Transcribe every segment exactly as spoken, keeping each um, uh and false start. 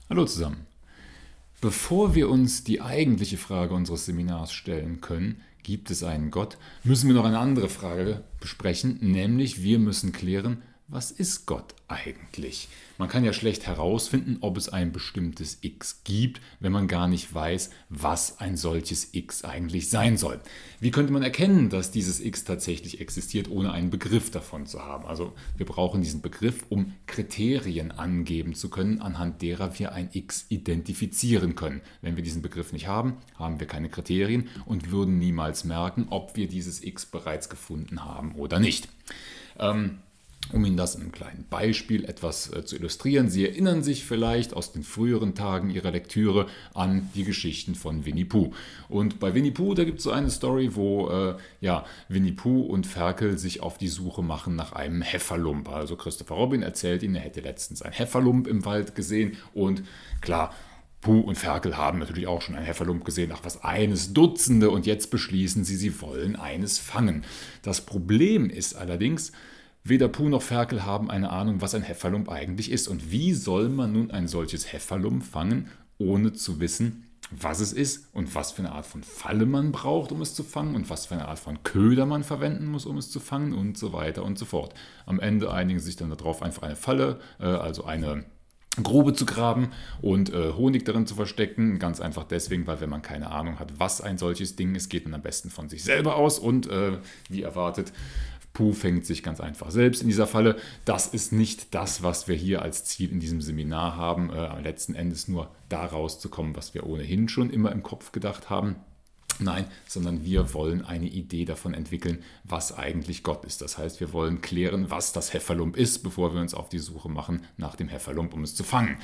Hallo zusammen. Bevor wir uns die eigentliche Frage unseres Seminars stellen können, gibt es einen Gott, müssen wir noch eine andere Frage besprechen, nämlich wir müssen klären, was ist Gott eigentlich? Man kann ja schlecht herausfinden, ob es ein bestimmtes X gibt, wenn man gar nicht weiß, was ein solches X eigentlich sein soll. Wie könnte man erkennen, dass dieses X tatsächlich existiert, ohne einen Begriff davon zu haben? Also wir brauchen diesen Begriff, um Kriterien angeben zu können, anhand derer wir ein X identifizieren können. Wenn wir diesen Begriff nicht haben, haben wir keine Kriterien und würden niemals merken, ob wir dieses X bereits gefunden haben oder nicht. Ähm, Um Ihnen das in einem kleinen Beispiel etwas äh, zu illustrieren. Sie erinnern sich vielleicht aus den früheren Tagen Ihrer Lektüre an die Geschichten von Winnie Pooh. Und bei Winnie Pooh, da gibt es so eine Story, wo äh, ja, Winnie Pooh und Ferkel sich auf die Suche machen nach einem Hefferlump. Also Christopher Robin erzählt Ihnen, er hätte letztens ein Hefferlump im Wald gesehen und klar, Pooh und Ferkel haben natürlich auch schon ein Hefferlump gesehen, ach was, eines Dutzende, und jetzt beschließen sie, sie wollen eines fangen. Das Problem ist allerdings, weder Pooh noch Ferkel haben eine Ahnung, was ein Hefferlump eigentlich ist. Und wie soll man nun ein solches Hefferlump fangen, ohne zu wissen, was es ist und was für eine Art von Falle man braucht, um es zu fangen und was für eine Art von Köder man verwenden muss, um es zu fangen und so weiter und so fort. Am Ende einigen sie sich dann darauf, einfach eine Falle, äh, also eine Grube zu graben und äh, Honig darin zu verstecken. Ganz einfach deswegen, weil wenn man keine Ahnung hat, was ein solches Ding ist, geht man am besten von sich selber aus und äh, wie erwartet, Pooh fängt sich ganz einfach selbst in dieser Falle. Das ist nicht das, was wir hier als Ziel in diesem Seminar haben, äh, am letzten Endes nur da rauszukommen, was wir ohnehin schon immer im Kopf gedacht haben. Nein, sondern wir wollen eine Idee davon entwickeln, was eigentlich Gott ist. Das heißt, wir wollen klären, was das Hefferlump ist, bevor wir uns auf die Suche machen nach dem Hefferlump, um es zu fangen.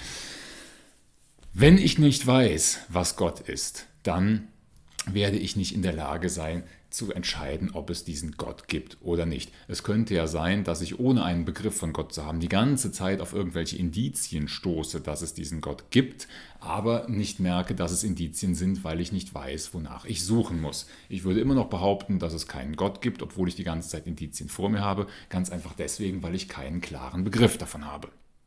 Wenn ich nicht weiß, was Gott ist, dann werde ich nicht in der Lage sein, zu entscheiden, ob es diesen Gott gibt oder nicht. Es könnte ja sein, dass ich ohne einen Begriff von Gott zu haben, die ganze Zeit auf irgendwelche Indizien stoße, dass es diesen Gott gibt, aber nicht merke, dass es Indizien sind, weil ich nicht weiß, wonach ich suchen muss. Ich würde immer noch behaupten, dass es keinen Gott gibt, obwohl ich die ganze Zeit Indizien vor mir habe, ganz einfach deswegen, weil ich keinen klaren Begriff davon habe.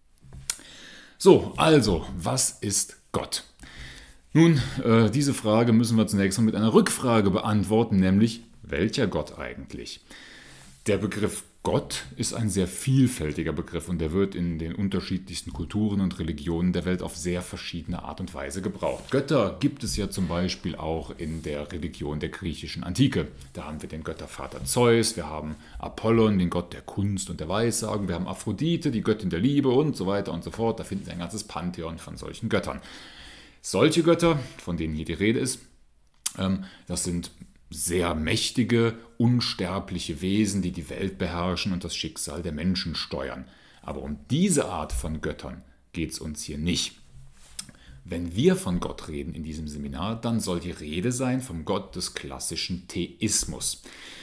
So, also, was ist Gott? Nun, äh, diese Frage müssen wir zunächst mal mit einer Rückfrage beantworten, nämlich, welcher Gott eigentlich? Der Begriff Gott ist ein sehr vielfältiger Begriff und der wird in den unterschiedlichsten Kulturen und Religionen der Welt auf sehr verschiedene Art und Weise gebraucht. Götter gibt es ja zum Beispiel auch in der Religion der griechischen Antike. Da haben wir den Göttervater Zeus, wir haben Apollon, den Gott der Kunst und der Weissagen, wir haben Aphrodite, die Göttin der Liebe und so weiter und so fort. Da finden Sie ein ganzes Pantheon von solchen Göttern. Solche Götter, von denen hier die Rede ist, das sind sehr mächtige, unsterbliche Wesen, die die Welt beherrschen und das Schicksal der Menschen steuern. Aber um diese Art von Göttern geht es uns hier nicht. Wenn wir von Gott reden in diesem Seminar, dann soll die Rede sein vom Gott des klassischen Theismus.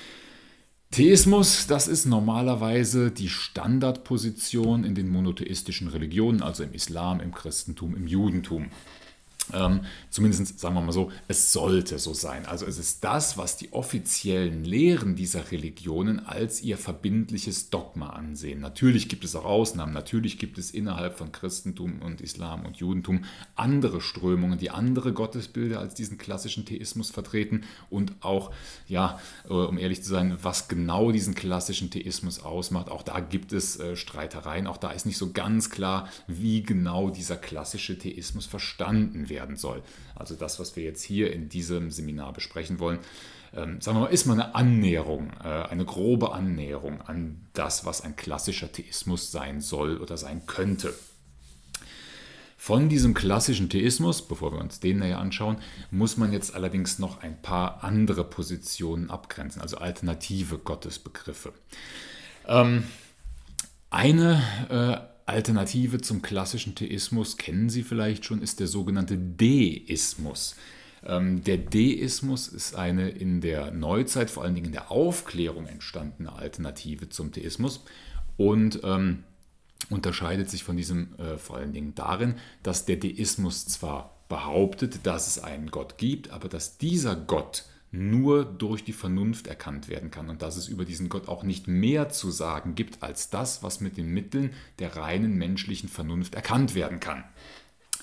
Theismus, das ist normalerweise die Standardposition in den monotheistischen Religionen, also im Islam, im Christentum, im Judentum. Ähm, zumindest sagen wir mal so, es sollte so sein. Also es ist das, was die offiziellen Lehren dieser Religionen als ihr verbindliches Dogma ansehen. Natürlich gibt es auch Ausnahmen, natürlich gibt es innerhalb von Christentum und Islam und Judentum andere Strömungen, die andere Gottesbilder als diesen klassischen Theismus vertreten und auch, ja, um ehrlich zu sein, was genau diesen klassischen Theismus ausmacht, auch da gibt es äh, Streitereien, auch da ist nicht so ganz klar, wie genau dieser klassische Theismus verstanden wird werden soll. Also das, was wir jetzt hier in diesem Seminar besprechen wollen, ähm, sagen wir mal, ist mal eine Annäherung, äh, eine grobe Annäherung an das, was ein klassischer Theismus sein soll oder sein könnte. Von diesem klassischen Theismus, bevor wir uns den näher anschauen, muss man jetzt allerdings noch ein paar andere Positionen abgrenzen, also alternative Gottesbegriffe. Ähm, eine äh, Alternative zum klassischen Theismus, kennen Sie vielleicht schon, ist der sogenannte Deismus. Ähm, der Deismus ist eine in der Neuzeit, vor allen Dingen in der Aufklärung entstandene Alternative zum Theismus und ähm, unterscheidet sich von diesem äh, vor allen Dingen darin, dass der Deismus zwar behauptet, dass es einen Gott gibt, aber dass dieser Gott nur durch die Vernunft erkannt werden kann und dass es über diesen Gott auch nicht mehr zu sagen gibt als das, was mit den Mitteln der reinen menschlichen Vernunft erkannt werden kann.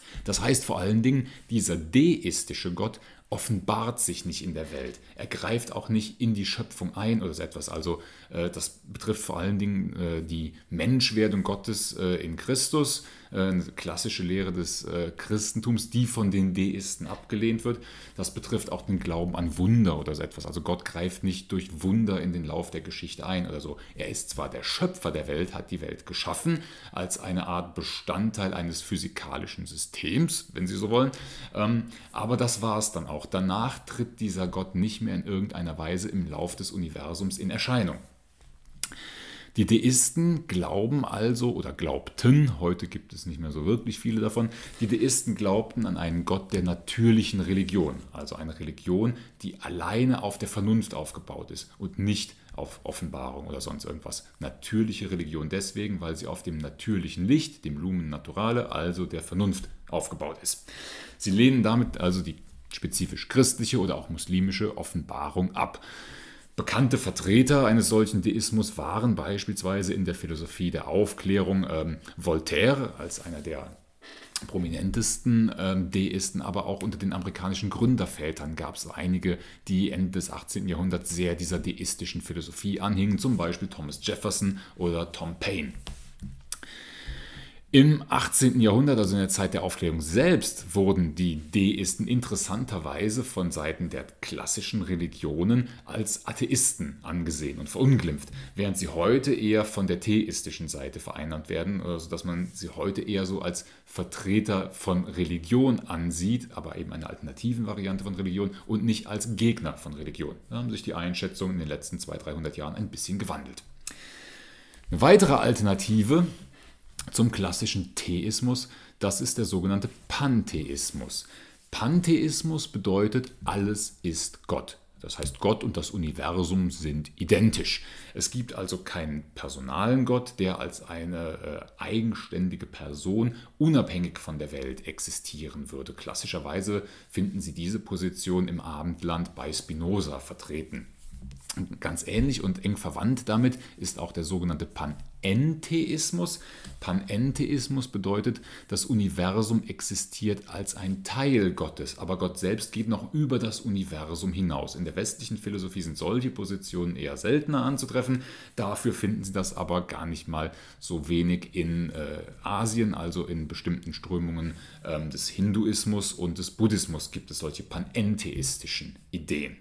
Das heißt vor allen Dingen, dieser deistische Gott offenbart sich nicht in der Welt. Er greift auch nicht in die Schöpfung ein oder so etwas. Also äh, das betrifft vor allen Dingen äh, die Menschwerdung Gottes äh, in Christus, äh, eine klassische Lehre des äh, Christentums, die von den Deisten abgelehnt wird. Das betrifft auch den Glauben an Wunder oder so etwas. Also Gott greift nicht durch Wunder in den Lauf der Geschichte ein oder so. Er ist zwar der Schöpfer der Welt, hat die Welt geschaffen, als eine Art Bestandteil eines physikalischen Systems, wenn Sie so wollen, ähm, aber das war es dann auch. Danach tritt dieser Gott nicht mehr in irgendeiner Weise im Lauf des Universums in Erscheinung. Die Deisten glauben also oder glaubten, heute gibt es nicht mehr so wirklich viele davon, die Deisten glaubten an einen Gott der natürlichen Religion, also eine Religion, die alleine auf der Vernunft aufgebaut ist und nicht auf Offenbarung oder sonst irgendwas. Natürliche Religion deswegen, weil sie auf dem natürlichen Licht, dem Lumen Naturale, also der Vernunft, aufgebaut ist. Sie lehnen damit also die spezifisch christliche oder auch muslimische Offenbarung ab. Bekannte Vertreter eines solchen Deismus waren beispielsweise in der Philosophie der Aufklärung ähm, Voltaire als einer der prominentesten ähm, Deisten, aber auch unter den amerikanischen Gründervätern gab es einige, die Ende des achtzehnten Jahrhunderts sehr dieser deistischen Philosophie anhingen, zum Beispiel Thomas Jefferson oder Tom Paine. Im achtzehnten Jahrhundert, also in der Zeit der Aufklärung selbst, wurden die Deisten interessanterweise von Seiten der klassischen Religionen als Atheisten angesehen und verunglimpft, während sie heute eher von der theistischen Seite vereinnahmt werden, sodass man sie heute eher so als Vertreter von Religion ansieht, aber eben einer alternativen Variante von Religion und nicht als Gegner von Religion. Da haben sich die Einschätzungen in den letzten zweihundert, dreihundert Jahren ein bisschen gewandelt. Eine weitere Alternative zum klassischen Theismus, das ist der sogenannte Pantheismus. Pantheismus bedeutet, alles ist Gott. Das heißt, Gott und das Universum sind identisch. Es gibt also keinen personalen Gott, der als eine äh, eigenständige Person unabhängig von der Welt existieren würde. Klassischerweise finden Sie diese Position im Abendland bei Spinoza vertreten. Ganz ähnlich und eng verwandt damit ist auch der sogenannte Panentheismus. Panentheismus bedeutet, das Universum existiert als ein Teil Gottes, aber Gott selbst geht noch über das Universum hinaus. In der westlichen Philosophie sind solche Positionen eher seltener anzutreffen. Dafür finden Sie das aber gar nicht mal so wenig in äh, Asien, also in bestimmten Strömungen ähm, des Hinduismus und des Buddhismus gibt es solche panentheistischen Ideen.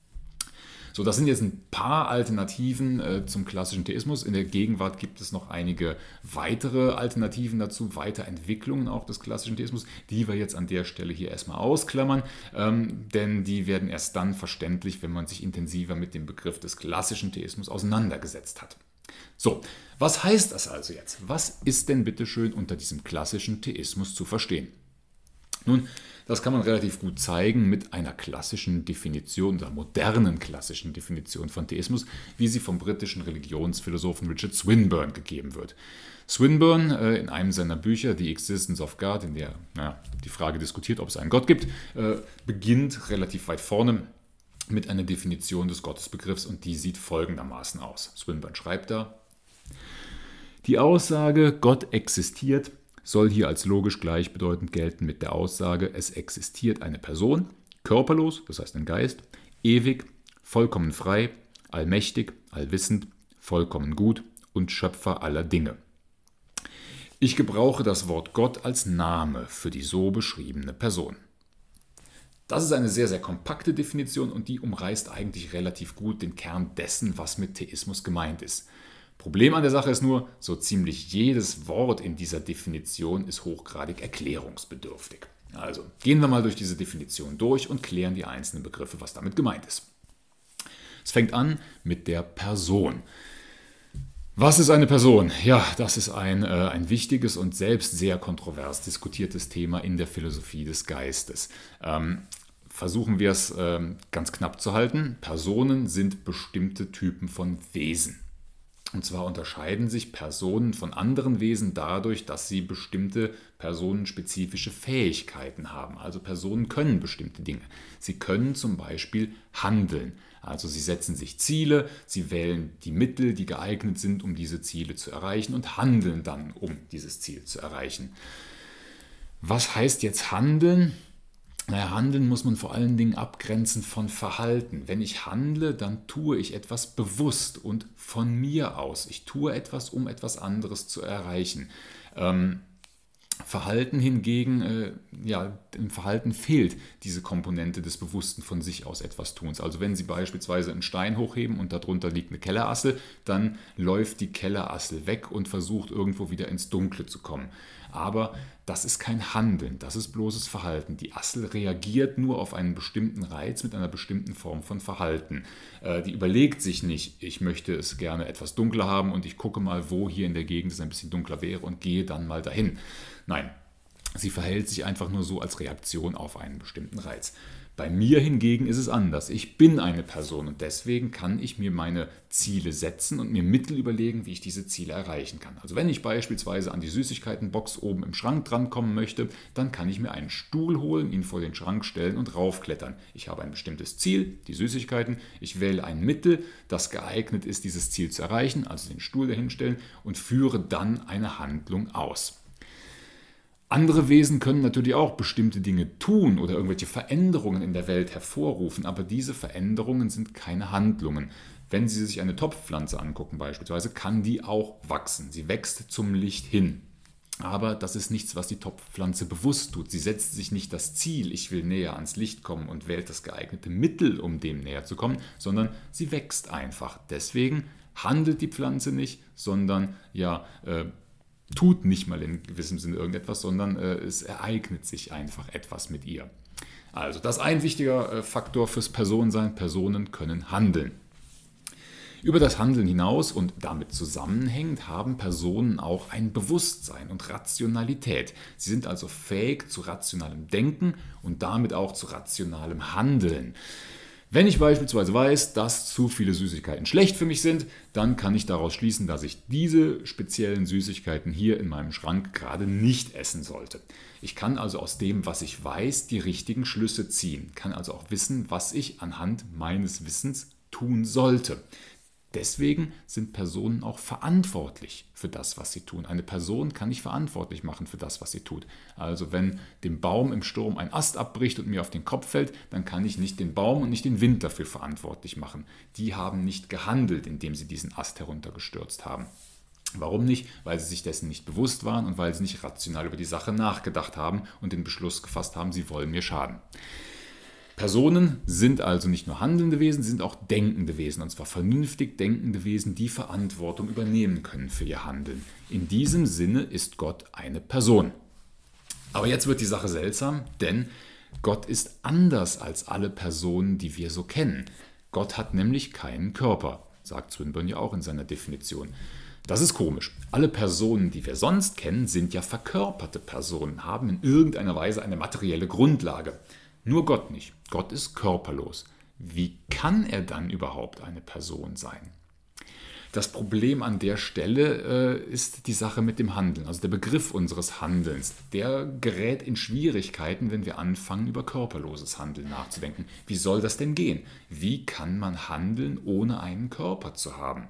So, das sind jetzt ein paar Alternativen äh, zum klassischen Theismus. In der Gegenwart gibt es noch einige weitere Alternativen dazu, Weiterentwicklungen auch des klassischen Theismus, die wir jetzt an der Stelle hier erstmal ausklammern, ähm, denn die werden erst dann verständlich, wenn man sich intensiver mit dem Begriff des klassischen Theismus auseinandergesetzt hat. So, was heißt das also jetzt? Was ist denn bitteschön unter diesem klassischen Theismus zu verstehen? Nun, das kann man relativ gut zeigen mit einer klassischen Definition, oder modernen klassischen Definition von Theismus, wie sie vom britischen Religionsphilosophen Richard Swinburne gegeben wird. Swinburne äh, in einem seiner Bücher, The Existence of God, in der naja, die Frage diskutiert, ob es einen Gott gibt, äh, beginnt relativ weit vorne mit einer Definition des Gottesbegriffs und die sieht folgendermaßen aus. Swinburne schreibt da: Die Aussage, Gott existiert, soll hier als logisch gleichbedeutend gelten mit der Aussage, es existiert eine Person, körperlos, das heißt ein Geist, ewig, vollkommen frei, allmächtig, allwissend, vollkommen gut und Schöpfer aller Dinge. Ich gebrauche das Wort Gott als Name für die so beschriebene Person. Das ist eine sehr, sehr kompakte Definition und die umreißt eigentlich relativ gut den Kern dessen, was mit Theismus gemeint ist. Problem an der Sache ist nur, so ziemlich jedes Wort in dieser Definition ist hochgradig erklärungsbedürftig. Also gehen wir mal durch diese Definition durch und klären die einzelnen Begriffe, was damit gemeint ist. Es fängt an mit der Person. Was ist eine Person? Ja, das ist ein, äh, ein wichtiges und selbst sehr kontrovers diskutiertes Thema in der Philosophie des Geistes. Ähm, versuchen wir es äh, ganz knapp zu halten. Personen sind bestimmte Typen von Wesen. Und zwar unterscheiden sich Personen von anderen Wesen dadurch, dass sie bestimmte personenspezifische Fähigkeiten haben. Also Personen können bestimmte Dinge. Sie können zum Beispiel handeln. Also sie setzen sich Ziele, sie wählen die Mittel, die geeignet sind, um diese Ziele zu erreichen und handeln dann, um dieses Ziel zu erreichen. Was heißt jetzt handeln? Naja, handeln muss man vor allen Dingen abgrenzen von Verhalten. Wenn ich handle, dann tue ich etwas bewusst und von mir aus. Ich tue etwas, um etwas anderes zu erreichen. Ähm, Verhalten hingegen, äh, ja, im Verhalten fehlt diese Komponente des bewussten von sich aus etwas Tuns. Also wenn Sie beispielsweise einen Stein hochheben und darunter liegt eine Kellerassel, dann läuft die Kellerassel weg und versucht irgendwo wieder ins Dunkle zu kommen. Aber das ist kein Handeln, das ist bloßes Verhalten. Die Assel reagiert nur auf einen bestimmten Reiz mit einer bestimmten Form von Verhalten. Äh, die überlegt sich nicht, ich möchte es gerne etwas dunkler haben und ich gucke mal, wo hier in der Gegend es ein bisschen dunkler wäre und gehe dann mal dahin. Nein, sie verhält sich einfach nur so als Reaktion auf einen bestimmten Reiz. Bei mir hingegen ist es anders. Ich bin eine Person und deswegen kann ich mir meine Ziele setzen und mir Mittel überlegen, wie ich diese Ziele erreichen kann. Also wenn ich beispielsweise an die Süßigkeitenbox oben im Schrank drankommen möchte, dann kann ich mir einen Stuhl holen, ihn vor den Schrank stellen und raufklettern. Ich habe ein bestimmtes Ziel, die Süßigkeiten. Ich wähle ein Mittel, das geeignet ist, dieses Ziel zu erreichen, also den Stuhl dahinstellen und führe dann eine Handlung aus. Andere Wesen können natürlich auch bestimmte Dinge tun oder irgendwelche Veränderungen in der Welt hervorrufen, aber diese Veränderungen sind keine Handlungen. Wenn Sie sich eine Topfpflanze angucken beispielsweise, kann die auch wachsen. Sie wächst zum Licht hin. Aber das ist nichts, was die Topfpflanze bewusst tut. Sie setzt sich nicht das Ziel, ich will näher ans Licht kommen und wählt das geeignete Mittel, um dem näher zu kommen, sondern sie wächst einfach. Deswegen handelt die Pflanze nicht, sondern ja, äh, tut nicht mal in gewissem Sinne irgendetwas, sondern äh, es ereignet sich einfach etwas mit ihr. Also das ist ein wichtiger äh, Faktor fürs Personensein. Personen können handeln. Über das Handeln hinaus und damit zusammenhängend haben Personen auch ein Bewusstsein und Rationalität. Sie sind also fähig zu rationalem Denken und damit auch zu rationalem Handeln. Wenn ich beispielsweise weiß, dass zu viele Süßigkeiten schlecht für mich sind, dann kann ich daraus schließen, dass ich diese speziellen Süßigkeiten hier in meinem Schrank gerade nicht essen sollte. Ich kann also aus dem, was ich weiß, die richtigen Schlüsse ziehen, kann also auch wissen, was ich anhand meines Wissens tun sollte. Deswegen sind Personen auch verantwortlich für das, was sie tun. Eine Person kann ich verantwortlich machen für das, was sie tut. Also wenn dem Baum im Sturm ein Ast abbricht und mir auf den Kopf fällt, dann kann ich nicht den Baum und nicht den Wind dafür verantwortlich machen. Die haben nicht gehandelt, indem sie diesen Ast heruntergestürzt haben. Warum nicht? Weil sie sich dessen nicht bewusst waren und weil sie nicht rational über die Sache nachgedacht haben und den Beschluss gefasst haben, sie wollen mir schaden. Personen sind also nicht nur handelnde Wesen, sie sind auch denkende Wesen, und zwar vernünftig denkende Wesen, die Verantwortung übernehmen können für ihr Handeln. In diesem Sinne ist Gott eine Person. Aber jetzt wird die Sache seltsam, denn Gott ist anders als alle Personen, die wir so kennen. Gott hat nämlich keinen Körper, sagt Swinburne ja auch in seiner Definition. Das ist komisch. Alle Personen, die wir sonst kennen, sind ja verkörperte Personen, haben in irgendeiner Weise eine materielle Grundlage. Nur Gott nicht. Gott ist körperlos. Wie kann er dann überhaupt eine Person sein? Das Problem an der Stelle äh, ist die Sache mit dem Handeln, also der Begriff unseres Handelns. Der gerät in Schwierigkeiten, wenn wir anfangen, über körperloses Handeln nachzudenken. Wie soll das denn gehen? Wie kann man handeln, ohne einen Körper zu haben?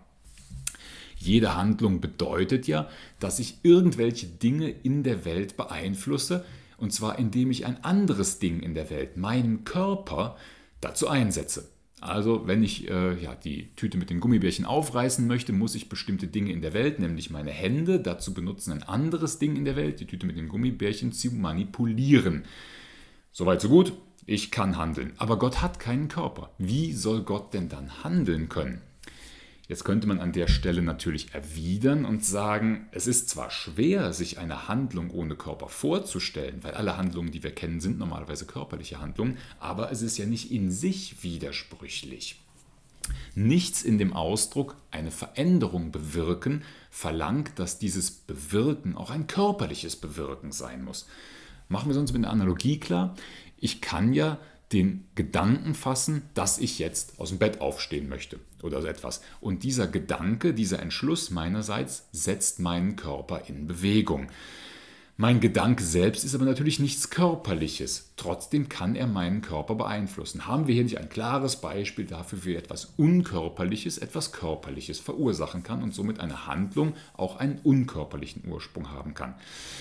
Jede Handlung bedeutet ja, dass ich irgendwelche Dinge in der Welt beeinflusse, und zwar indem ich ein anderes Ding in der Welt, meinen Körper, dazu einsetze. Also wenn ich äh, ja, die Tüte mit den Gummibärchen aufreißen möchte, muss ich bestimmte Dinge in der Welt, nämlich meine Hände, dazu benutzen, ein anderes Ding in der Welt, die Tüte mit den Gummibärchen, zu manipulieren. Soweit so gut, ich kann handeln. Aber Gott hat keinen Körper. Wie soll Gott denn dann handeln können? Jetzt könnte man an der Stelle natürlich erwidern und sagen, es ist zwar schwer, sich eine Handlung ohne Körper vorzustellen, weil alle Handlungen, die wir kennen, sind normalerweise körperliche Handlungen, aber es ist ja nicht in sich widersprüchlich. Nichts in dem Ausdruck eine Veränderung bewirken verlangt, dass dieses Bewirken auch ein körperliches Bewirken sein muss. Machen wir es uns mit einer Analogie klar. Ich kann ja den Gedanken fassen, dass ich jetzt aus dem Bett aufstehen möchte oder so etwas. Und dieser Gedanke, dieser Entschluss meinerseits setzt meinen Körper in Bewegung. Mein Gedanke selbst ist aber natürlich nichts Körperliches. Trotzdem kann er meinen Körper beeinflussen. Haben wir hier nicht ein klares Beispiel dafür, wie etwas Unkörperliches etwas Körperliches verursachen kann und somit eine Handlung auch einen unkörperlichen Ursprung haben kann?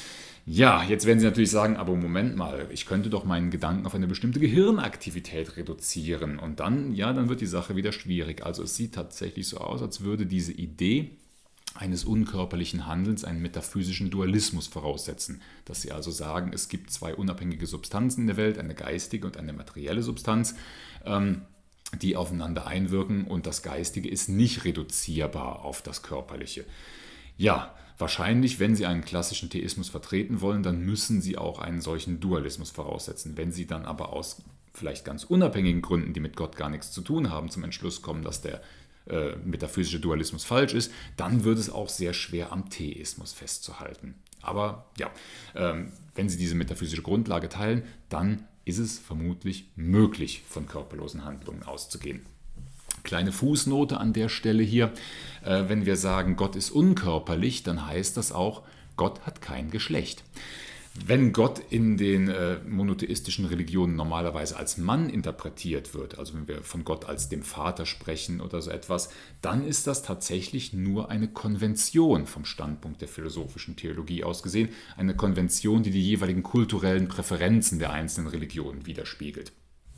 Ja, jetzt werden Sie natürlich sagen, aber Moment mal, ich könnte doch meinen Gedanken auf eine bestimmte Gehirnaktivität reduzieren. Und dann, ja, dann wird die Sache wieder schwierig. Also es sieht tatsächlich so aus, als würde diese Idee eines unkörperlichen Handelns einen metaphysischen Dualismus voraussetzen. Dass Sie also sagen, es gibt zwei unabhängige Substanzen in der Welt, eine geistige und eine materielle Substanz, ähm, die aufeinander einwirken, und das Geistige ist nicht reduzierbar auf das Körperliche. Ja, wahrscheinlich, wenn Sie einen klassischen Theismus vertreten wollen, dann müssen Sie auch einen solchen Dualismus voraussetzen. Wenn Sie dann aber aus vielleicht ganz unabhängigen Gründen, die mit Gott gar nichts zu tun haben, zum Entschluss kommen, dass der äh, metaphysische Dualismus falsch ist, dann wird es auch sehr schwer am Theismus festzuhalten. Aber ja, ähm, wenn Sie diese metaphysische Grundlage teilen, dann ist es vermutlich möglich, von körperlosen Handlungen auszugehen. Kleine Fußnote an der Stelle hier. Äh, wenn wir sagen, Gott ist unkörperlich, dann heißt das auch, Gott hat kein Geschlecht. Wenn Gott in den äh, monotheistischen Religionen normalerweise als Mann interpretiert wird, also wenn wir von Gott als dem Vater sprechen oder so etwas, dann ist das tatsächlich nur eine Konvention vom Standpunkt der philosophischen Theologie aus gesehen, eine Konvention, die die jeweiligen kulturellen Präferenzen der einzelnen Religionen widerspiegelt.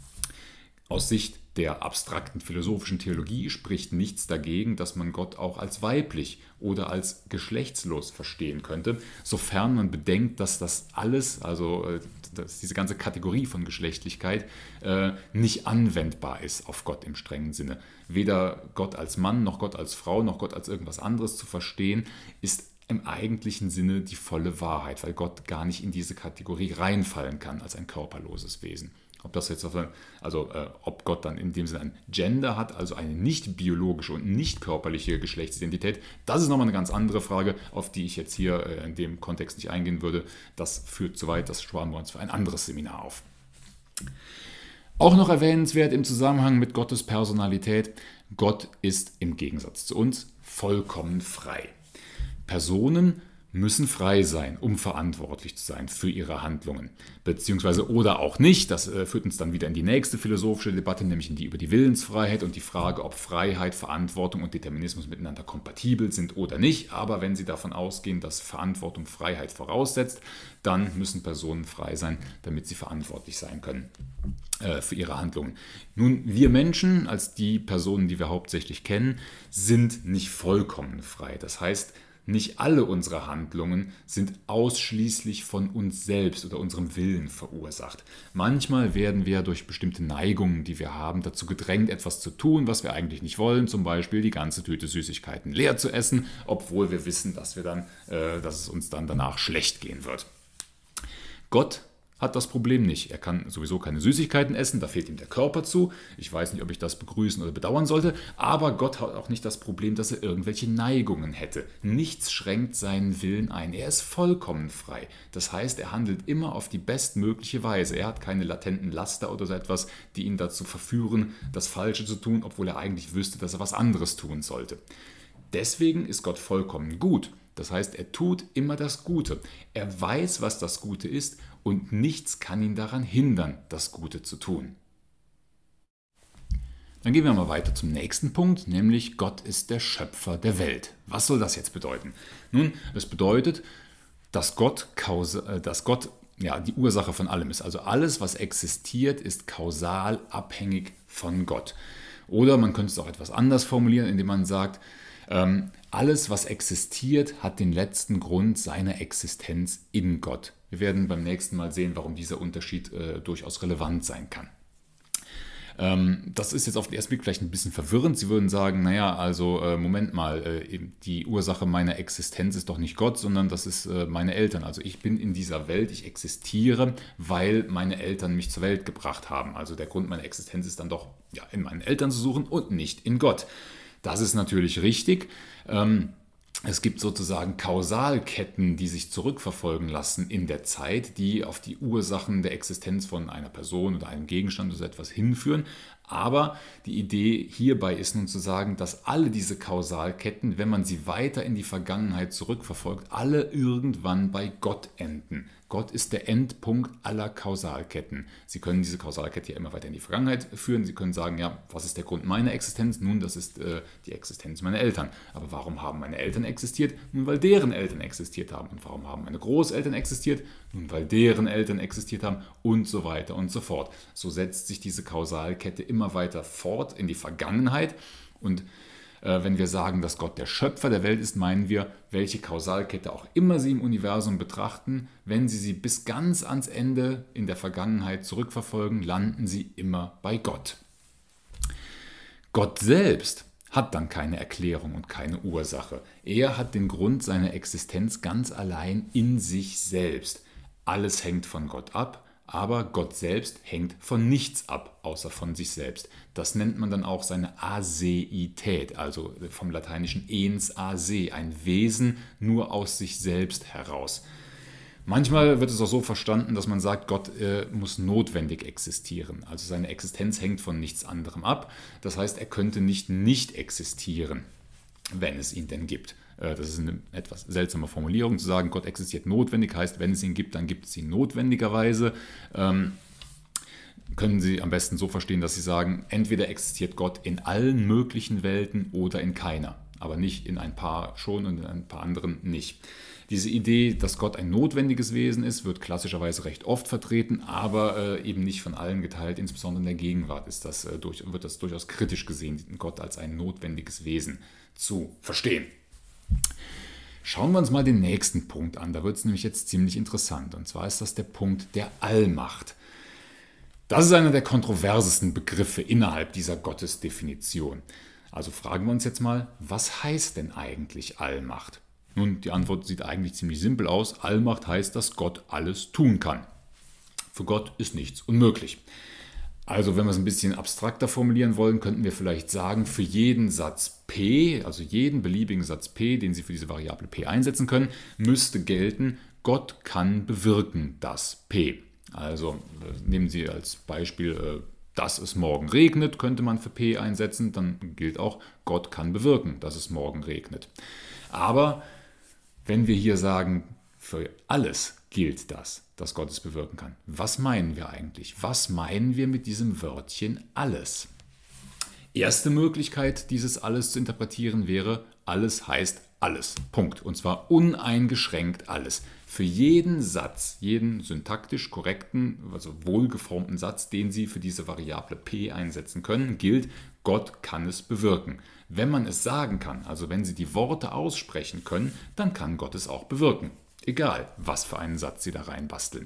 Aus Sicht der abstrakten philosophischen Theologie spricht nichts dagegen, dass man Gott auch als weiblich oder als geschlechtslos verstehen könnte, sofern man bedenkt, dass das alles, also dass diese ganze Kategorie von Geschlechtlichkeit, nicht anwendbar ist auf Gott im strengen Sinne. Weder Gott als Mann, noch Gott als Frau, noch Gott als irgendwas anderes zu verstehen, ist im eigentlichen Sinne die volle Wahrheit, weil Gott gar nicht in diese Kategorie reinfallen kann als ein körperloses Wesen. Ob das jetzt, also äh, ob Gott dann in dem Sinne ein Gender hat, also eine nicht biologische und nicht körperliche Geschlechtsidentität, das ist nochmal eine ganz andere Frage, auf die ich jetzt hier äh, in dem Kontext nicht eingehen würde. Das führt zu weit, das sparen wir uns für ein anderes Seminar auf. Auch noch erwähnenswert im Zusammenhang mit Gottes Personalität: Gott ist im Gegensatz zu uns vollkommen frei. Personen müssen frei sein, um verantwortlich zu sein für ihre Handlungen. Beziehungsweise oder auch nicht. Das äh, führt uns dann wieder in die nächste philosophische Debatte, nämlich in die über die Willensfreiheit und die Frage, ob Freiheit, Verantwortung und Determinismus miteinander kompatibel sind oder nicht. Aber wenn Sie davon ausgehen, dass Verantwortung Freiheit voraussetzt, dann müssen Personen frei sein, damit sie verantwortlich sein können äh, für ihre Handlungen. Nun, wir Menschen, als die Personen, die wir hauptsächlich kennen, sind nicht vollkommen frei. Das heißt, nicht alle unsere Handlungen sind ausschließlich von uns selbst oder unserem Willen verursacht. Manchmal werden wir durch bestimmte Neigungen, die wir haben, dazu gedrängt, etwas zu tun, was wir eigentlich nicht wollen, zum Beispiel die ganze Tüte Süßigkeiten leer zu essen, obwohl wir wissen, dass, wir dann, äh, dass es uns dann danach schlecht gehen wird. Gott hat das Problem nicht. Er kann sowieso keine Süßigkeiten essen, da fehlt ihm der Körper zu. Ich weiß nicht, ob ich das begrüßen oder bedauern sollte, aber Gott hat auch nicht das Problem, dass er irgendwelche Neigungen hätte. Nichts schränkt seinen Willen ein. Er ist vollkommen frei. Das heißt, er handelt immer auf die bestmögliche Weise. Er hat keine latenten Laster oder so etwas, die ihn dazu verführen, das Falsche zu tun, obwohl er eigentlich wüsste, dass er was anderes tun sollte. Deswegen ist Gott vollkommen gut. Das heißt, er tut immer das Gute. Er weiß, was das Gute ist, und nichts kann ihn daran hindern, das Gute zu tun. Dann gehen wir mal weiter zum nächsten Punkt, nämlich Gott ist der Schöpfer der Welt. Was soll das jetzt bedeuten? Nun, es bedeutet, dass Gott, dass Gott ja, die Ursache von allem ist. Also alles, was existiert, ist kausal abhängig von Gott. Oder man könnte es auch etwas anders formulieren, indem man sagt, ähm, alles, was existiert, hat den letzten Grund seiner Existenz in Gott. Wir werden beim nächsten Mal sehen, warum dieser Unterschied äh, durchaus relevant sein kann. Ähm, das ist jetzt auf den ersten Blick vielleicht ein bisschen verwirrend. Sie würden sagen, naja, also äh, Moment mal, äh, die Ursache meiner Existenz ist doch nicht Gott, sondern das ist äh, meine Eltern. Also ich bin in dieser Welt, ich existiere, weil meine Eltern mich zur Welt gebracht haben. Also der Grund meiner Existenz ist dann doch ja, in meinen Eltern zu suchen und nicht in Gott. Das ist natürlich richtig. Ähm, Es gibt sozusagen Kausalketten, die sich zurückverfolgen lassen in der Zeit, die auf die Ursachen der Existenz von einer Person oder einem Gegenstand oder so etwas hinführen. Aber die Idee hierbei ist nun zu sagen, dass alle diese Kausalketten, wenn man sie weiter in die Vergangenheit zurückverfolgt, alle irgendwann bei Gott enden. Gott ist der Endpunkt aller Kausalketten. Sie können diese Kausalkette ja immer weiter in die Vergangenheit führen. Sie können sagen, ja, was ist der Grund meiner Existenz? Nun, das ist äh, die Existenz meiner Eltern. Aber warum haben meine Eltern existiert? Nun, weil deren Eltern existiert haben. Und warum haben meine Großeltern existiert? Nun, weil deren Eltern existiert haben und so weiter und so fort. So setzt sich diese Kausalkette immer weiter fort in die Vergangenheit. Und wenn wir sagen, dass Gott der Schöpfer der Welt ist, meinen wir, welche Kausalkette auch immer Sie im Universum betrachten, wenn Sie sie bis ganz ans Ende in der Vergangenheit zurückverfolgen, landen Sie immer bei Gott. Gott selbst hat dann keine Erklärung und keine Ursache. Er hat den Grund seiner Existenz ganz allein in sich selbst. Alles hängt von Gott ab. Aber Gott selbst hängt von nichts ab, außer von sich selbst. Das nennt man dann auch seine Aseität, also vom lateinischen ens a se, ein Wesen nur aus sich selbst heraus. Manchmal wird es auch so verstanden, dass man sagt, Gott äh, muss notwendig existieren. Also seine Existenz hängt von nichts anderem ab. Das heißt, er könnte nicht nicht existieren, wenn es ihn denn gibt. Das ist eine etwas seltsame Formulierung, zu sagen, Gott existiert notwendig, heißt, wenn es ihn gibt, dann gibt es ihn notwendigerweise. Ähm, können Sie am besten so verstehen, dass Sie sagen, entweder existiert Gott in allen möglichen Welten oder in keiner, aber nicht in ein paar schon und in ein paar anderen nicht. Diese Idee, dass Gott ein notwendiges Wesen ist, wird klassischerweise recht oft vertreten, aber äh, eben nicht von allen geteilt, insbesondere in der Gegenwart ist das, äh, durch, wird das durchaus kritisch gesehen, Gott als ein notwendiges Wesen zu verstehen. Schauen wir uns mal den nächsten Punkt an, da wird es nämlich jetzt ziemlich interessant, und zwar ist das der Punkt der Allmacht. Das ist einer der kontroversesten Begriffe innerhalb dieser Gottesdefinition. Also fragen wir uns jetzt mal, was heißt denn eigentlich Allmacht? Nun, die Antwort sieht eigentlich ziemlich simpel aus. Allmacht heißt, dass Gott alles tun kann. Für Gott ist nichts unmöglich. Also wenn wir es ein bisschen abstrakter formulieren wollen, könnten wir vielleicht sagen, für jeden Satz P, also jeden beliebigen Satz P, den Sie für diese Variable P einsetzen können, müsste gelten, Gott kann bewirken, dass P. Also nehmen Sie als Beispiel, dass es morgen regnet, könnte man für P einsetzen, dann gilt auch, Gott kann bewirken, dass es morgen regnet. Aber wenn wir hier sagen, für alles gilt das, dass Gott es bewirken kann. Was meinen wir eigentlich? Was meinen wir mit diesem Wörtchen alles? Erste Möglichkeit, dieses alles zu interpretieren, wäre, alles heißt alles. Punkt. Und zwar uneingeschränkt alles. Für jeden Satz, jeden syntaktisch korrekten, also wohlgeformten Satz, den Sie für diese Variable P einsetzen können, gilt, Gott kann es bewirken. Wenn man es sagen kann, also wenn Sie die Worte aussprechen können, dann kann Gott es auch bewirken. Egal, was für einen Satz Sie da reinbasteln.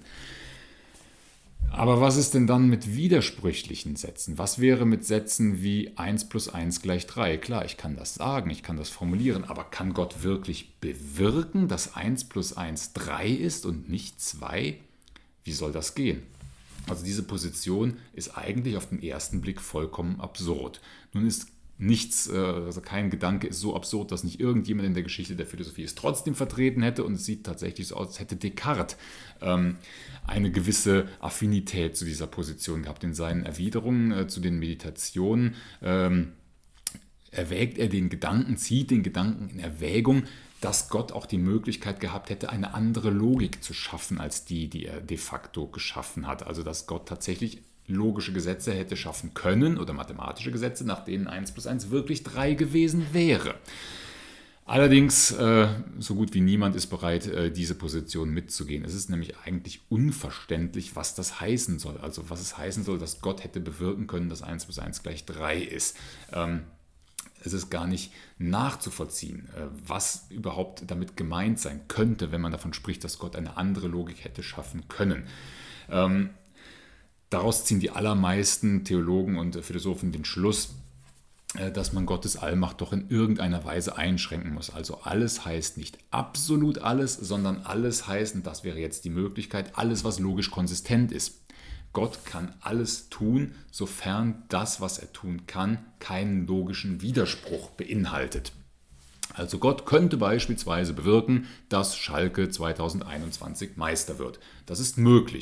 Aber was ist denn dann mit widersprüchlichen Sätzen? Was wäre mit Sätzen wie eins plus eins gleich drei? Klar, ich kann das sagen, ich kann das formulieren, aber kann Gott wirklich bewirken, dass eins plus eins drei ist und nicht zwei? Wie soll das gehen? Also diese Position ist eigentlich auf den ersten Blick vollkommen absurd. Nun ist nichts, also kein Gedanke ist so absurd, dass nicht irgendjemand in der Geschichte der Philosophie es trotzdem vertreten hätte, und es sieht tatsächlich so aus, als hätte Descartes ähm, eine gewisse Affinität zu dieser Position gehabt. In seinen Erwiderungen äh, zu den Meditationen ähm, erwägt er den Gedanken, zieht den Gedanken in Erwägung, dass Gott auch die Möglichkeit gehabt hätte, eine andere Logik zu schaffen als die, die er de facto geschaffen hat. Also dass Gott tatsächlich logische Gesetze hätte schaffen können oder mathematische Gesetze, nach denen eins plus eins wirklich drei gewesen wäre. Allerdings, äh, so gut wie niemand ist bereit, äh, diese Position mitzugehen. Es ist nämlich eigentlich unverständlich, was das heißen soll. Also was es heißen soll, dass Gott hätte bewirken können, dass eins plus eins gleich drei ist. Ähm, es ist gar nicht nachzuvollziehen, äh, was überhaupt damit gemeint sein könnte, wenn man davon spricht, dass Gott eine andere Logik hätte schaffen können. Ähm, Daraus ziehen die allermeisten Theologen und Philosophen den Schluss, dass man Gottes Allmacht doch in irgendeiner Weise einschränken muss. Also alles heißt nicht absolut alles, sondern alles heißt, und das wäre jetzt die Möglichkeit, alles, was logisch konsistent ist. Gott kann alles tun, sofern das, was er tun kann, keinen logischen Widerspruch beinhaltet. Also Gott könnte beispielsweise bewirken, dass Schalke zweitausendeinundzwanzig Meister wird. Das ist möglich.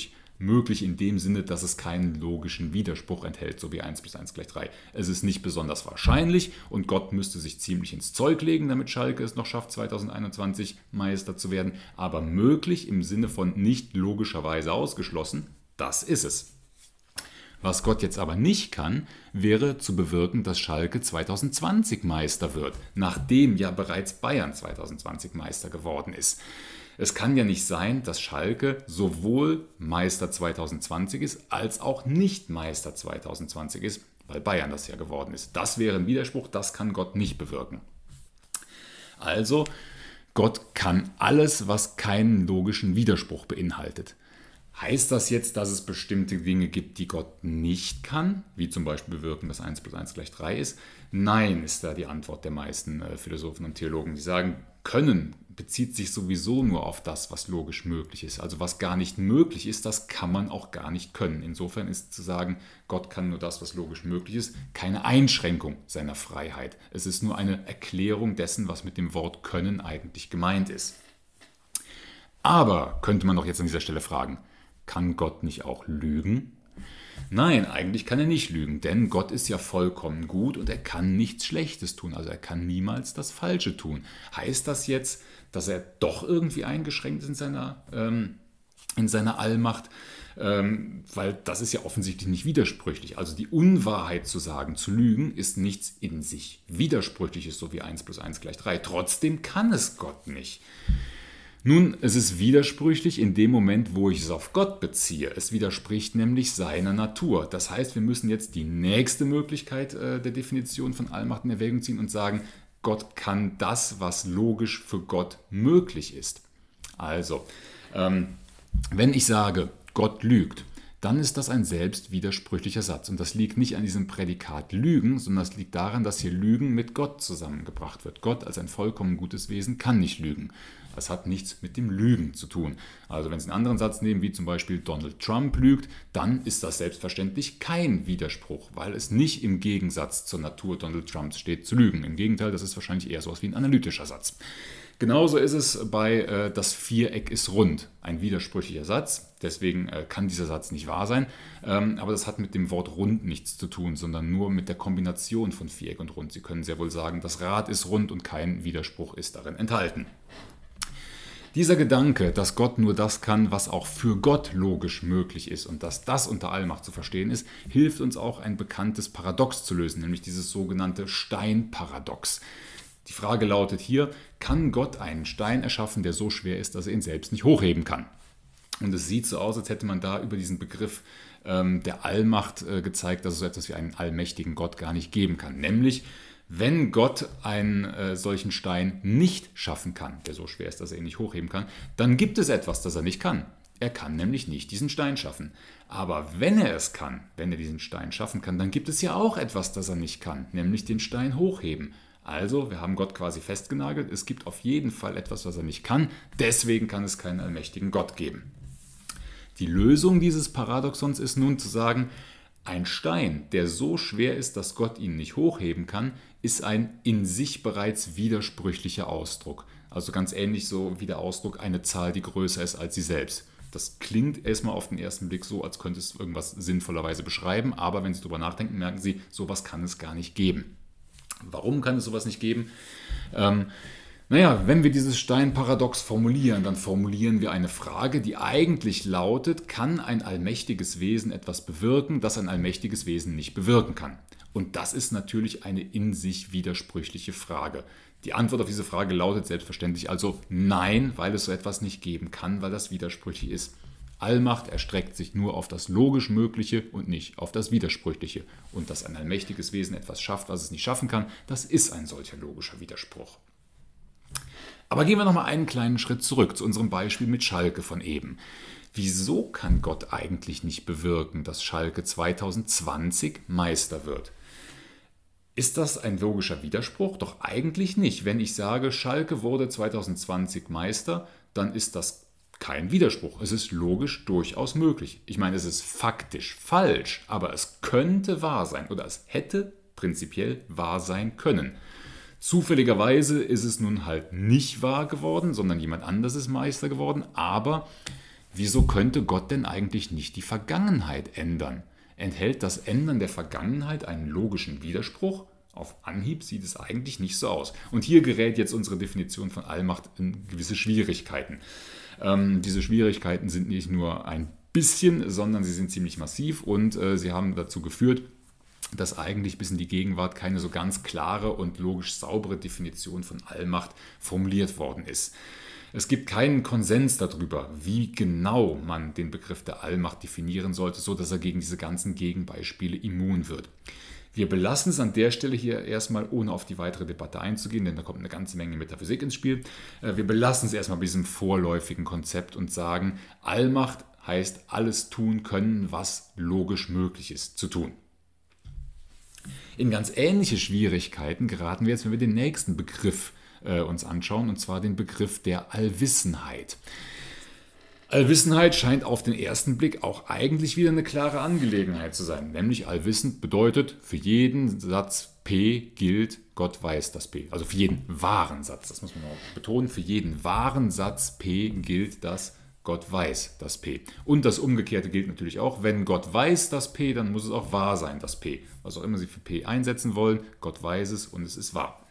möglich in dem Sinne, dass es keinen logischen Widerspruch enthält, so wie eins plus eins gleich drei. Es ist nicht besonders wahrscheinlich und Gott müsste sich ziemlich ins Zeug legen, damit Schalke es noch schafft, zweitausendeinundzwanzig Meister zu werden. Aber möglich im Sinne von nicht logischerweise ausgeschlossen, das ist es. Was Gott jetzt aber nicht kann, wäre zu bewirken, dass Schalke zweitausendzwanzig Meister wird, nachdem ja bereits Bayern zweitausendzwanzig Meister geworden ist. Es kann ja nicht sein, dass Schalke sowohl Meister zweitausendzwanzig ist, als auch nicht Meister zweitausendzwanzig ist, weil Bayern das ja geworden ist. Das wäre ein Widerspruch, das kann Gott nicht bewirken. Also, Gott kann alles, was keinen logischen Widerspruch beinhaltet. Heißt das jetzt, dass es bestimmte Dinge gibt, die Gott nicht kann, wie zum Beispiel bewirken, dass eins plus eins gleich drei ist? Nein, ist da die Antwort der meisten äh, Philosophen und Theologen. Die sagen, können bezieht sich sowieso nur auf das, was logisch möglich ist. Also was gar nicht möglich ist, das kann man auch gar nicht können. Insofern ist zu sagen, Gott kann nur das, was logisch möglich ist, keine Einschränkung seiner Freiheit. Es ist nur eine Erklärung dessen, was mit dem Wort können eigentlich gemeint ist. Aber, könnte man doch jetzt an dieser Stelle fragen, kann Gott nicht auch lügen? Nein, eigentlich kann er nicht lügen, denn Gott ist ja vollkommen gut und er kann nichts Schlechtes tun, also er kann niemals das Falsche tun. Heißt das jetzt, dass er doch irgendwie eingeschränkt ist in seiner, ähm, in seiner Allmacht? Ähm, weil das ist ja offensichtlich nicht widersprüchlich. Also die Unwahrheit zu sagen, zu lügen, ist nichts in sich Widersprüchliches, so wie eins plus eins gleich drei. Trotzdem kann es Gott nicht. Nun, es ist widersprüchlich in dem Moment, wo ich es auf Gott beziehe. Es widerspricht nämlich seiner Natur. Das heißt, wir müssen jetzt die nächste Möglichkeit äh, der Definition von Allmacht in Erwägung ziehen und sagen, Gott kann das, was logisch für Gott möglich ist. Also, ähm, wenn ich sage, Gott lügt, dann ist das ein selbstwidersprüchlicher Satz. Und das liegt nicht an diesem Prädikat Lügen, sondern es liegt daran, dass hier Lügen mit Gott zusammengebracht wird. Gott als ein vollkommen gutes Wesen kann nicht lügen. Das hat nichts mit dem Lügen zu tun. Also wenn Sie einen anderen Satz nehmen, wie zum Beispiel Donald Trump lügt, dann ist das selbstverständlich kein Widerspruch, weil es nicht im Gegensatz zur Natur Donald Trumps steht, zu lügen. Im Gegenteil, das ist wahrscheinlich eher so etwas wie ein analytischer Satz. Genauso ist es bei äh, das Viereck ist rund, ein widersprüchlicher Satz, deswegen äh, kann dieser Satz nicht wahr sein, ähm, aber das hat mit dem Wort rund nichts zu tun, sondern nur mit der Kombination von Viereck und rund. Sie können sehr wohl sagen, das Rad ist rund und kein Widerspruch ist darin enthalten. Dieser Gedanke, dass Gott nur das kann, was auch für Gott logisch möglich ist und dass das unter Allmacht zu verstehen ist, hilft uns auch ein bekanntes Paradox zu lösen, nämlich dieses sogenannte Steinparadox. Die Frage lautet hier, kann Gott einen Stein erschaffen, der so schwer ist, dass er ihn selbst nicht hochheben kann? Und es sieht so aus, als hätte man da über diesen Begriff ähm, der Allmacht äh, gezeigt, dass es so etwas wie einen allmächtigen Gott gar nicht geben kann. Nämlich, wenn Gott einen äh, solchen Stein nicht schaffen kann, der so schwer ist, dass er ihn nicht hochheben kann, dann gibt es etwas, das er nicht kann. Er kann nämlich nicht diesen Stein schaffen. Aber wenn er es kann, wenn er diesen Stein schaffen kann, dann gibt es ja auch etwas, das er nicht kann, nämlich den Stein hochheben. Also, wir haben Gott quasi festgenagelt, es gibt auf jeden Fall etwas, was er nicht kann, deswegen kann es keinen allmächtigen Gott geben. Die Lösung dieses Paradoxons ist nun zu sagen, ein Stein, der so schwer ist, dass Gott ihn nicht hochheben kann, ist ein in sich bereits widersprüchlicher Ausdruck. Also ganz ähnlich so wie der Ausdruck eine Zahl, die größer ist als sie selbst. Das klingt erstmal auf den ersten Blick so, als könnte es irgendwas sinnvollerweise beschreiben, aber wenn Sie darüber nachdenken, merken Sie, sowas kann es gar nicht geben. Warum kann es sowas nicht geben? Ähm, naja, wenn wir dieses Steinparadox formulieren, dann formulieren wir eine Frage, die eigentlich lautet, kann ein allmächtiges Wesen etwas bewirken, das ein allmächtiges Wesen nicht bewirken kann? Und das ist natürlich eine in sich widersprüchliche Frage. Die Antwort auf diese Frage lautet selbstverständlich also nein, weil es so etwas nicht geben kann, weil das widersprüchlich ist. Allmacht erstreckt sich nur auf das logisch Mögliche und nicht auf das Widersprüchliche. Und dass ein allmächtiges Wesen etwas schafft, was es nicht schaffen kann, das ist ein solcher logischer Widerspruch. Aber gehen wir noch mal einen kleinen Schritt zurück zu unserem Beispiel mit Schalke von eben. Wieso kann Gott eigentlich nicht bewirken, dass Schalke zweitausendzwanzig Meister wird? Ist das ein logischer Widerspruch? Doch eigentlich nicht. Wenn ich sage, Schalke wurde zweitausendzwanzig Meister, dann ist das kein Widerspruch. Es ist logisch durchaus möglich. Ich meine, es ist faktisch falsch, aber es könnte wahr sein oder es hätte prinzipiell wahr sein können. Zufälligerweise ist es nun halt nicht wahr geworden, sondern jemand anderes ist Meister geworden, aber wieso könnte Gott denn eigentlich nicht die Vergangenheit ändern? Enthält das Ändern der Vergangenheit einen logischen Widerspruch? Auf Anhieb sieht es eigentlich nicht so aus. Und hier gerät jetzt unsere Definition von Allmacht in gewisse Schwierigkeiten. Ähm, diese Schwierigkeiten sind nicht nur ein bisschen, sondern sie sind ziemlich massiv und äh, sie haben dazu geführt, dass eigentlich bis in die Gegenwart keine so ganz klare und logisch saubere Definition von Allmacht formuliert worden ist. Es gibt keinen Konsens darüber, wie genau man den Begriff der Allmacht definieren sollte, sodass er gegen diese ganzen Gegenbeispiele immun wird. Wir belassen es an der Stelle hier erstmal, ohne auf die weitere Debatte einzugehen, denn da kommt eine ganze Menge Metaphysik ins Spiel. Wir belassen es erstmal bei diesem vorläufigen Konzept und sagen, Allmacht heißt alles tun können, was logisch möglich ist zu tun. In ganz ähnliche Schwierigkeiten geraten wir jetzt, wenn wir den nächsten Begriff äh, uns anschauen, und zwar den Begriff der Allwissenheit. Allwissenheit scheint auf den ersten Blick auch eigentlich wieder eine klare Angelegenheit zu sein. Nämlich allwissend bedeutet, für jeden Satz P gilt, Gott weiß das P. Also für jeden wahren Satz, das muss man auch betonen, für jeden wahren Satz P gilt das, Gott weiß das P. Und das Umgekehrte gilt natürlich auch, wenn Gott weiß das P, dann muss es auch wahr sein, das P. Was auch immer Sie für P einsetzen wollen, Gott weiß es und es ist wahr.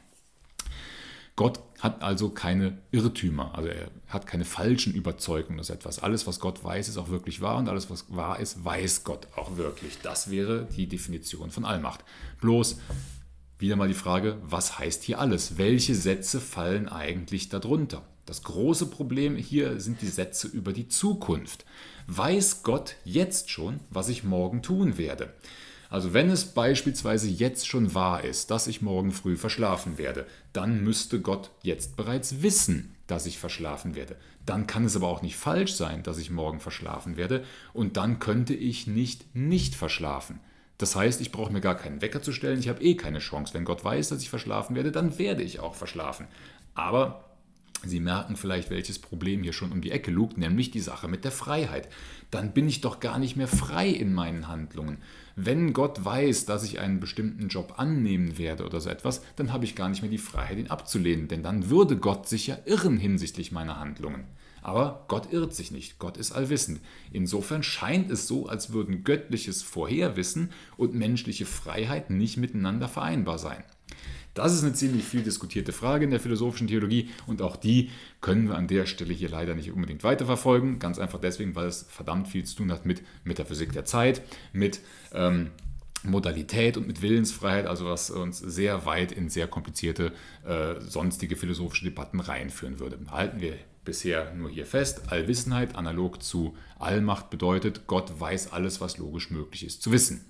Gott hat also keine Irrtümer, also er hat keine falschen Überzeugungen aus etwas. Alles, was Gott weiß, ist auch wirklich wahr und alles, was wahr ist, weiß Gott auch wirklich. Das wäre die Definition von Allmacht. Bloß wieder mal die Frage, was heißt hier alles? Welche Sätze fallen eigentlich darunter? Das große Problem hier sind die Sätze über die Zukunft. Weiß Gott jetzt schon, was ich morgen tun werde? Also wenn es beispielsweise jetzt schon wahr ist, dass ich morgen früh verschlafen werde, dann müsste Gott jetzt bereits wissen, dass ich verschlafen werde. Dann kann es aber auch nicht falsch sein, dass ich morgen verschlafen werde und dann könnte ich nicht nicht verschlafen. Das heißt, ich brauche mir gar keinen Wecker zu stellen, ich habe eh keine Chance. Wenn Gott weiß, dass ich verschlafen werde, dann werde ich auch verschlafen. Aber Sie merken vielleicht, welches Problem hier schon um die Ecke lugt, nämlich die Sache mit der Freiheit. Dann bin ich doch gar nicht mehr frei in meinen Handlungen. Wenn Gott weiß, dass ich einen bestimmten Job annehmen werde oder so etwas, dann habe ich gar nicht mehr die Freiheit, ihn abzulehnen, denn dann würde Gott sich ja irren hinsichtlich meiner Handlungen. Aber Gott irrt sich nicht, Gott ist allwissend. Insofern scheint es so, als würden göttliches Vorherwissen und menschliche Freiheit nicht miteinander vereinbar sein. Das ist eine ziemlich viel diskutierte Frage in der philosophischen Theologie und auch die können wir an der Stelle hier leider nicht unbedingt weiterverfolgen. Ganz einfach deswegen, weil es verdammt viel zu tun hat mit Metaphysik der Zeit, mit ähm, Modalität und mit Willensfreiheit, also was uns sehr weit in sehr komplizierte äh, sonstige philosophische Debatten reinführen würde. Halten wir bisher nur hier fest, Allwissenheit analog zu Allmacht bedeutet, Gott weiß alles, was logisch möglich ist zu wissen.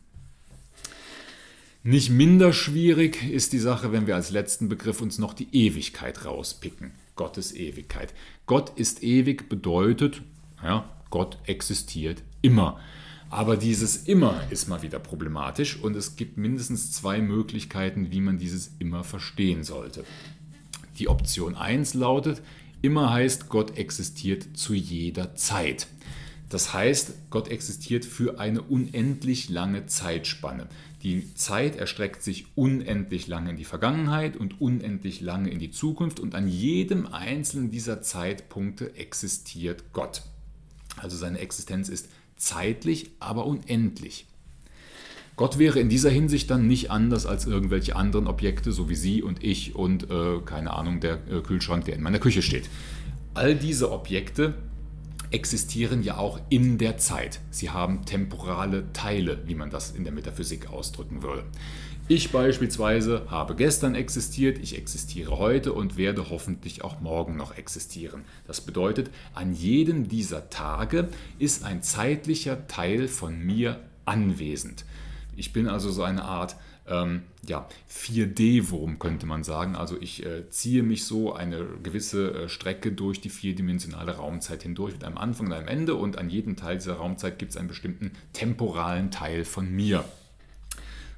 Nicht minder schwierig ist die Sache, wenn wir als letzten Begriff uns noch die Ewigkeit rauspicken. Gottes Ewigkeit. Gott ist ewig bedeutet, ja, Gott existiert immer. Aber dieses immer ist mal wieder problematisch und es gibt mindestens zwei Möglichkeiten, wie man dieses immer verstehen sollte. Die Option eins lautet, immer heißt, Gott existiert zu jeder Zeit. Das heißt, Gott existiert für eine unendlich lange Zeitspanne. Die Zeit erstreckt sich unendlich lange in die Vergangenheit und unendlich lange in die Zukunft und an jedem einzelnen dieser Zeitpunkte existiert Gott. Also seine Existenz ist zeitlich, aber unendlich. Gott wäre in dieser Hinsicht dann nicht anders als irgendwelche anderen Objekte, so wie Sie und ich und, äh, keine Ahnung, der äh, Kühlschrank, der in meiner Küche steht. All diese Objekte existieren ja auch in der Zeit. Sie haben temporale Teile, wie man das in der Metaphysik ausdrücken würde. Ich beispielsweise habe gestern existiert, ich existiere heute und werde hoffentlich auch morgen noch existieren. Das bedeutet, an jedem dieser Tage ist ein zeitlicher Teil von mir anwesend. Ich bin also so eine Art ähm, ja, vier D Wurm, könnte man sagen. Also ich äh, ziehe mich so eine gewisse äh, Strecke durch die vierdimensionale Raumzeit hindurch mit einem Anfang und einem Ende und an jedem Teil dieser Raumzeit gibt es einen bestimmten temporalen Teil von mir.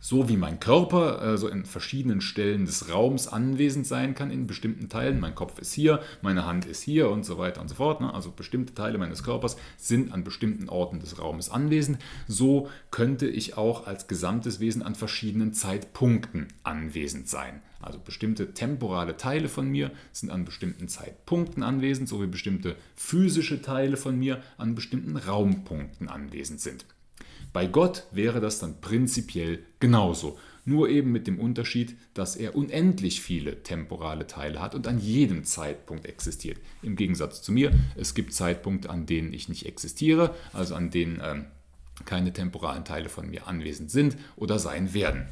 So wie mein Körper also in verschiedenen Stellen des Raums anwesend sein kann in bestimmten Teilen. Mein Kopf ist hier, meine Hand ist hier und so weiter und so fort. Also bestimmte Teile meines Körpers sind an bestimmten Orten des Raumes anwesend. So könnte ich auch als gesamtes Wesen an verschiedenen Zeitpunkten anwesend sein. Also bestimmte temporale Teile von mir sind an bestimmten Zeitpunkten anwesend, so wie bestimmte physische Teile von mir an bestimmten Raumpunkten anwesend sind. Bei Gott wäre das dann prinzipiell genauso, nur eben mit dem Unterschied, dass er unendlich viele temporale Teile hat und an jedem Zeitpunkt existiert. Im Gegensatz zu mir, es gibt Zeitpunkte, an denen ich nicht existiere, also an denen ähm, keine temporalen Teile von mir anwesend sind oder sein werden.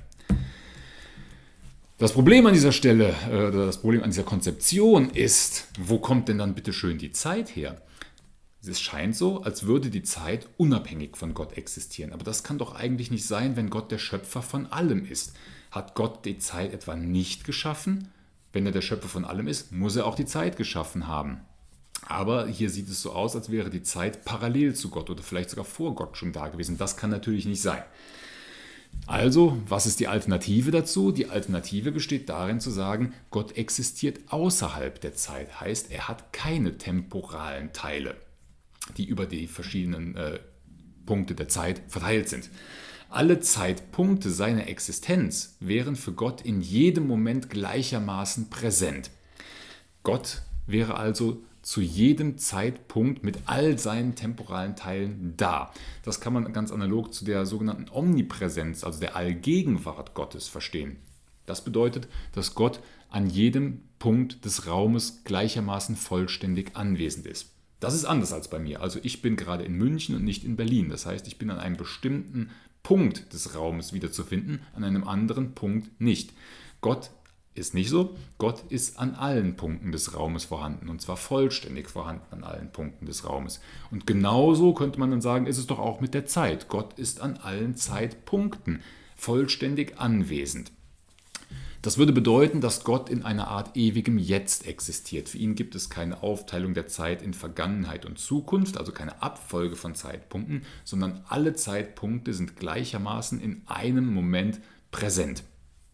Das Problem an dieser Stelle, äh, oder das Problem an dieser Konzeption ist, wo kommt denn dann bitte schön die Zeit her? Es scheint so, als würde die Zeit unabhängig von Gott existieren. Aber das kann doch eigentlich nicht sein, wenn Gott der Schöpfer von allem ist. Hat Gott die Zeit etwa nicht geschaffen? Wenn er der Schöpfer von allem ist, muss er auch die Zeit geschaffen haben. Aber hier sieht es so aus, als wäre die Zeit parallel zu Gott oder vielleicht sogar vor Gott schon da gewesen. Das kann natürlich nicht sein. Also, was ist die Alternative dazu? Die Alternative besteht darin zu sagen, Gott existiert außerhalb der Zeit. Heißt, er hat keine temporalen Teile, die über die verschiedenen äh, Punkte der Zeit verteilt sind. Alle Zeitpunkte seiner Existenz wären für Gott in jedem Moment gleichermaßen präsent. Gott wäre also zu jedem Zeitpunkt mit all seinen temporalen Teilen da. Das kann man ganz analog zu der sogenannten Omnipräsenz, also der Allgegenwart Gottes, verstehen. Das bedeutet, dass Gott an jedem Punkt des Raumes gleichermaßen vollständig anwesend ist. Das ist anders als bei mir. Also ich bin gerade in München und nicht in Berlin. Das heißt, ich bin an einem bestimmten Punkt des Raumes wiederzufinden, an einem anderen Punkt nicht. Gott ist nicht so. Gott ist an allen Punkten des Raumes vorhanden und zwar vollständig vorhanden an allen Punkten des Raumes. Und genauso könnte man dann sagen, ist es doch auch mit der Zeit. Gott ist an allen Zeitpunkten vollständig anwesend. Das würde bedeuten, dass Gott in einer Art ewigem Jetzt existiert. Für ihn gibt es keine Aufteilung der Zeit in Vergangenheit und Zukunft, also keine Abfolge von Zeitpunkten, sondern alle Zeitpunkte sind gleichermaßen in einem Moment präsent.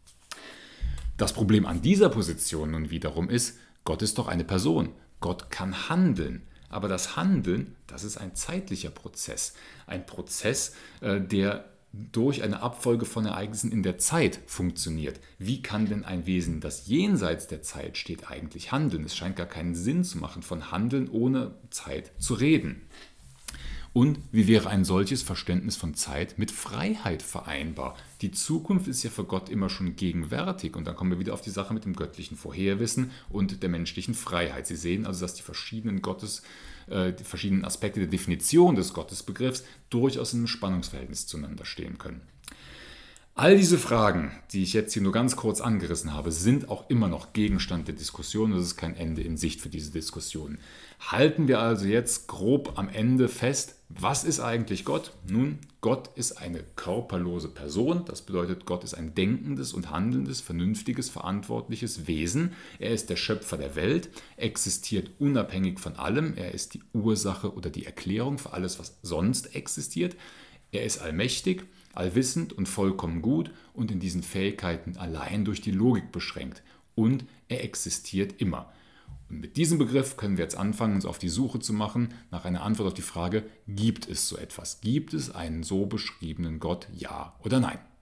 Das Problem an dieser Position nun wiederum ist, Gott ist doch eine Person. Gott kann handeln. Aber das Handeln, das ist ein zeitlicher Prozess. Ein Prozess, der durch eine Abfolge von Ereignissen in der Zeit funktioniert. Wie kann denn ein Wesen, das jenseits der Zeit steht, eigentlich handeln? Es scheint gar keinen Sinn zu machen, von Handeln ohne Zeit zu reden. Und wie wäre ein solches Verständnis von Zeit mit Freiheit vereinbar? Die Zukunft ist ja für Gott immer schon gegenwärtig. Und dann kommen wir wieder auf die Sache mit dem göttlichen Vorherwissen und der menschlichen Freiheit. Sie sehen also, dass die verschiedenen Gottes, äh, die verschiedenen Aspekte der Definition des Gottesbegriffs durchaus in einem Spannungsverhältnis zueinander stehen können. All diese Fragen, die ich jetzt hier nur ganz kurz angerissen habe, sind auch immer noch Gegenstand der Diskussion. Es ist kein Ende in Sicht für diese Diskussion. Halten wir also jetzt grob am Ende fest, was ist eigentlich Gott? Nun, Gott ist eine körperlose Person. Das bedeutet, Gott ist ein denkendes und handelndes, vernünftiges, verantwortliches Wesen. Er ist der Schöpfer der Welt, existiert unabhängig von allem. Er ist die Ursache oder die Erklärung für alles, was sonst existiert. Er ist allmächtig, allwissend und vollkommen gut und in diesen Fähigkeiten allein durch die Logik beschränkt. Und er existiert immer. Und mit diesem Begriff können wir jetzt anfangen, uns auf die Suche zu machen nach einer Antwort auf die Frage, gibt es so etwas? Gibt es einen so beschriebenen Gott, ja oder nein?